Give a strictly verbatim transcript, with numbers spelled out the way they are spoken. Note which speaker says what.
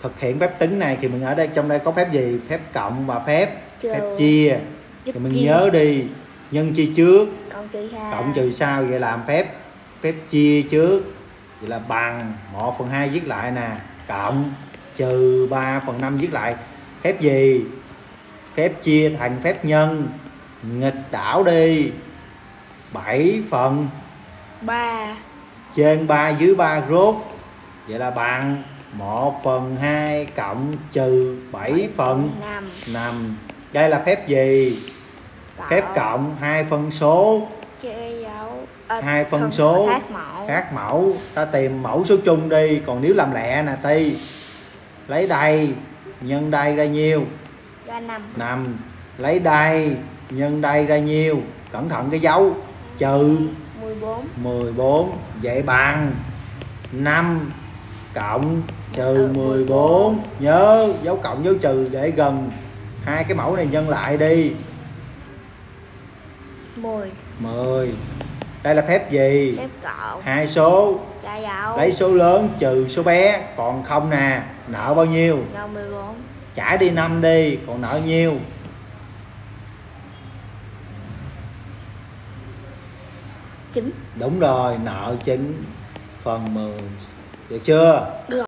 Speaker 1: thực hiện phép tính này thì mình ở đây trong đây có phép gì? Phép cộng và phép
Speaker 2: Trừ.
Speaker 1: phép chia. Thì mình
Speaker 2: chia.
Speaker 1: nhớ đi, nhân chia trước,
Speaker 2: Cộng trừ hai.
Speaker 1: cộng trừ sau, vậy làm phép phép chia trước. Vậy là bằng một phần hai viết lại nè, cộng trừ ba phần năm viết lại. Phép gì? Phép chia thành phép nhân, nghịch đảo đi. bảy phần
Speaker 2: ba.
Speaker 1: trên ba dưới ba rốt. Vậy là bằng một phần hai cộng trừ bảy phần năm. Đây là phép gì?
Speaker 2: Cộng.
Speaker 1: Phép cộng hai phân số.
Speaker 2: Che dấu. À,
Speaker 1: Hai phân số
Speaker 2: khác mẫu.
Speaker 1: khác mẫu. Ta tìm mẫu số chung đi. Còn nếu làm lẹ nè Ti, lấy đây nhân đây ra nhiêu?
Speaker 2: Ra năm.
Speaker 1: năm. Lấy đây nhân đây ra nhiêu? Cẩn thận cái dấu. Trừ
Speaker 2: mười bốn.
Speaker 1: mười bốn. Vậy bằng năm cộng trừ mười bốn. Nhớ dấu cộng dấu trừ để gần hai cái mẫu này nhân lại đi.
Speaker 2: mười.
Speaker 1: mười. Đây là phép gì?
Speaker 2: Phép cộng.
Speaker 1: Hai số.
Speaker 2: Trả dấu.
Speaker 1: Lấy số lớn trừ số bé. Còn không nè. Nợ bao nhiêu?
Speaker 2: Nợ mười bốn.
Speaker 1: Trả đi năm đi. Còn nợ nhiêu?
Speaker 2: chín.
Speaker 1: Đúng rồi, nợ chín phần mười. Được chưa?
Speaker 2: Được.